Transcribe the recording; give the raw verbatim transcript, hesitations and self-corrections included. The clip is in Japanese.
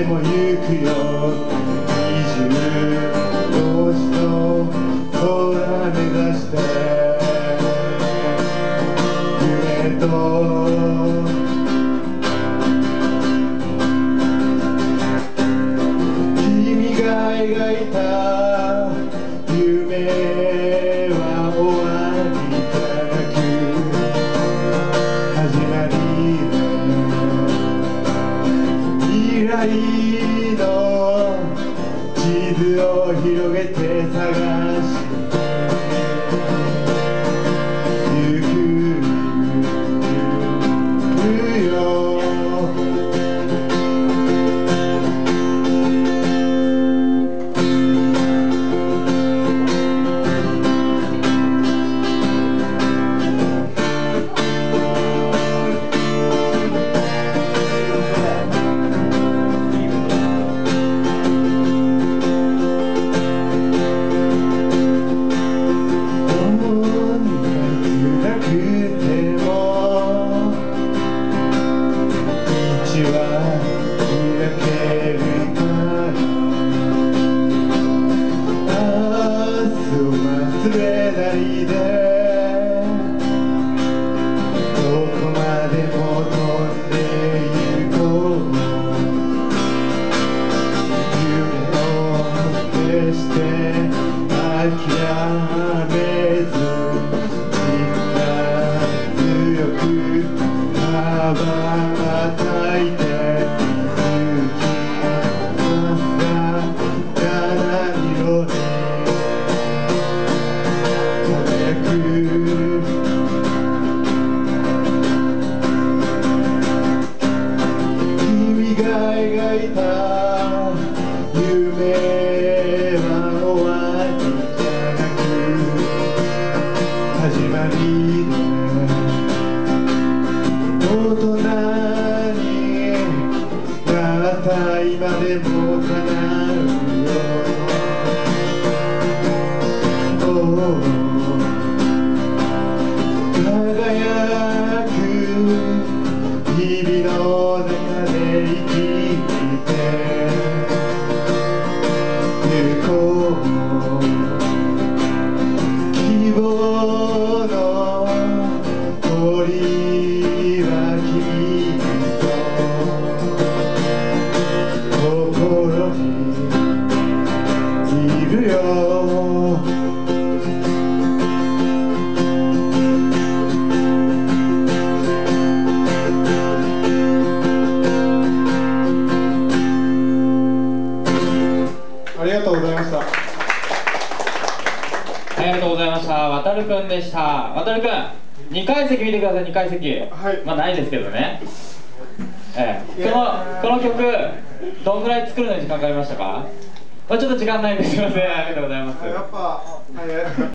でも行くよ二十星の空目指して夢と君が描いた夢は終わりじゃなく始まりで未来の地図を広げて探してゆくよ忘れないでどこまでも飛んで行こう夢を決して諦めず力強く羽ばたいて勇気が七色に君が描いた夢は終わりじゃなく始まりで大人になった今でも叶うよ輝く日々の中で生きて行こう希望の鳥は君と心にいるよありがとうございました。 ありがとうございました。わたるくんでした。わたるくん、にかい席見てください。にかい席。はい。まあないですけどね。ええ、このこの曲どんぐらい作るのに時間かかりましたか？まあちょっと時間ないんです。すみません。ありがとうございます。やっぱ。